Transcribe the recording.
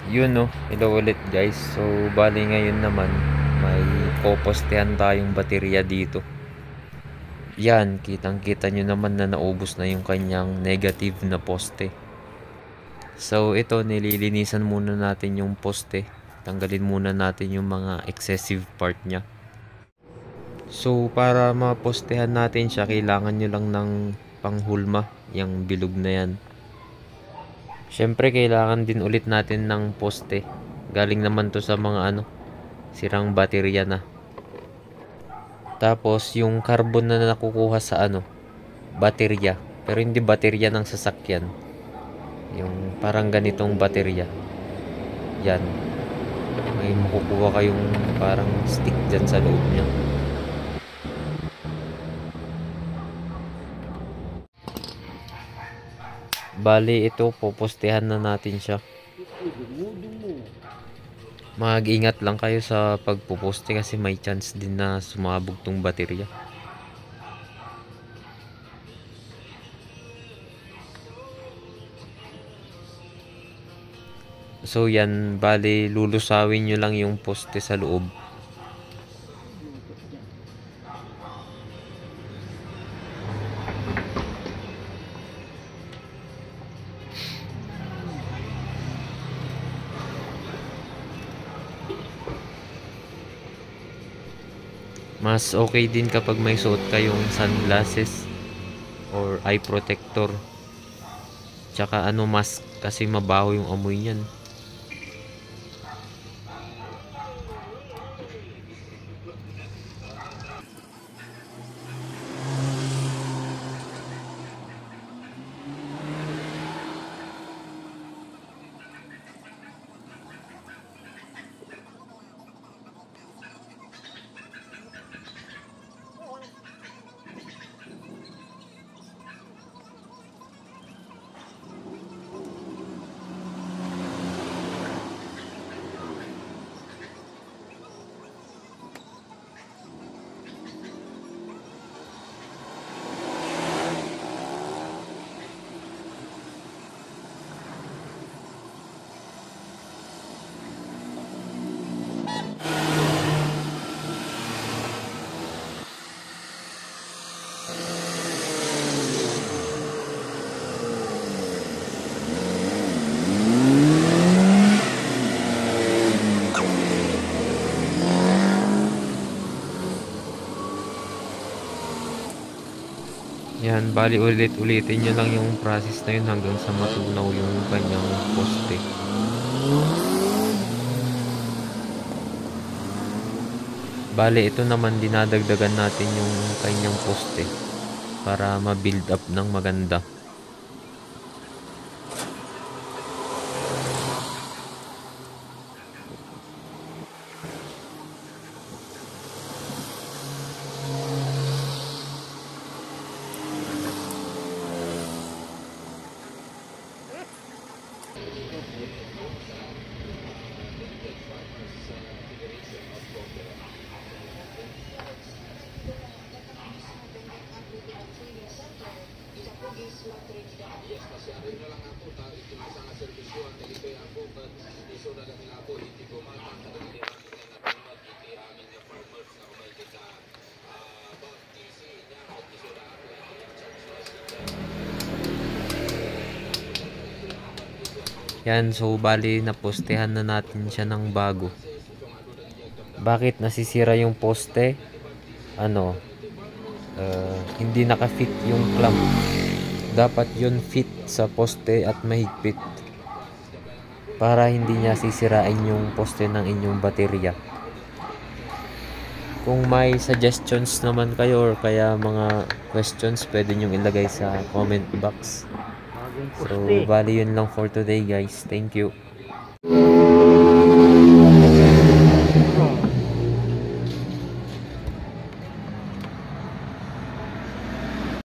Yun no, hello ulit guys. So bali ngayon naman may popostehan tayong baterya dito. Yan, kitang kita nyo naman na naubos na yung kanyang negative na poste. So ito, nililinisan muna natin yung poste. Tanggalin muna natin yung mga excessive part nya. So para mapostehan natin siya, kailangan nyo lang ng panghulma, yung bilog na yan. Syempre kailangan din ulit natin ng poste. Galing naman to sa mga sirang baterya na. Tapos yung carbon na nakukuha sa baterya, pero hindi baterya ng sasakyan. Yung parang ganitong baterya. Yan. May makukuha kayong parang stick dyan sa loob niya. Bali ito, popostehan na natin siya. Mag-ingat lang kayo sa pagpoposte kasi may chance din na sumabog tong baterya. So yan, bali lulusawin nyo lang yung poste sa loob. Mas okay din kapag may suot kayong sunglasses or eye protector. Tsaka mask kasi mabaho yung amoy niyan. Yan, bali ulitin nyo lang yung process na yun hanggang sa matunaw yung kanyang poste. Bali ito naman dinadagdagan natin yung kanyang poste para ma-build up ng maganda. Yan, so bali napostehan na natin siya ng bago. Bakit nasisira yung poste? Hindi nakafit yung clamp. Dapat yun fit sa poste at mahigpit para hindi niya sisirain yung poste ng inyong baterya. Kung may suggestions naman kayo or kaya mga questions, pwede nyong ilagay sa comment box. So bali yun lang for today guys. Thank you.